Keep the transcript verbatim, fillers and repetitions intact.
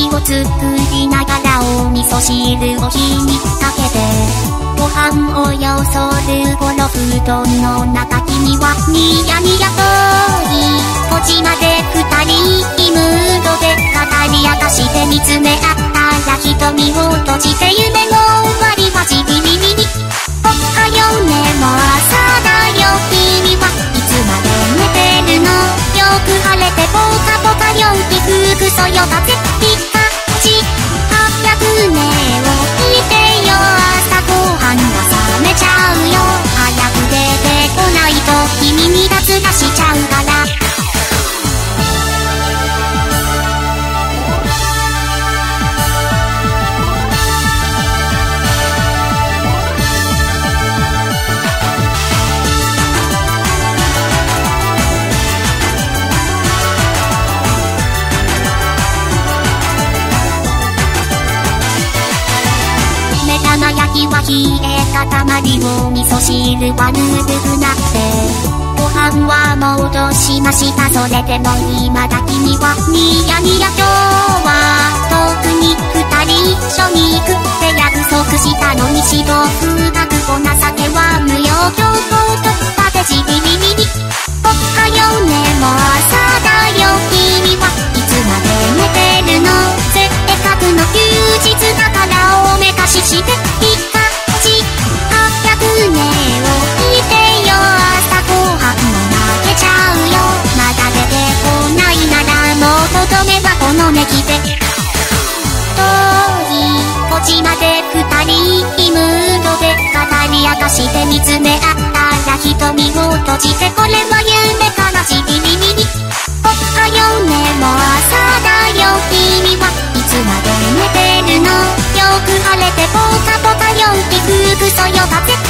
飯を作りながらお味噌汁を火にかけてご飯をよそる頃布団の中君はニヤニヤといこちまで二人ムードで語り明かして見つめ合ったら瞳を閉じて夢の終わりはじりりりりおはようねもう朝だよ君はいつまで寝てるのよく晴れてポカポカよい服装よ風ピカチ早く寝を聞いてよ朝ごはんが冷めちゃうよ早く出てこないと君に脱がしちゃうから焼きは冷えたたまりを味噌汁はぬるくなってご飯は戻しましたそれでも今だ君はニヤニヤ今日は特に二人一緒に行くって約束したのに指導風学お情けは無用強行突破でじりりりりおはようねもう朝だよ君はいつまで寝てるのせっかくの休日だからおめかししてピカチ早く寝を聞いてよ朝ごはんも負けちゃうよまだ出てこないならもうとどめはこのネギで遠いこちまで二人ムードで語り明かして見つめ合ったら瞳を閉じてこれは夢からじりりりりおはようねもう朝だよ君はいつまで寝てるのよく晴れてポカポカよい服装よ風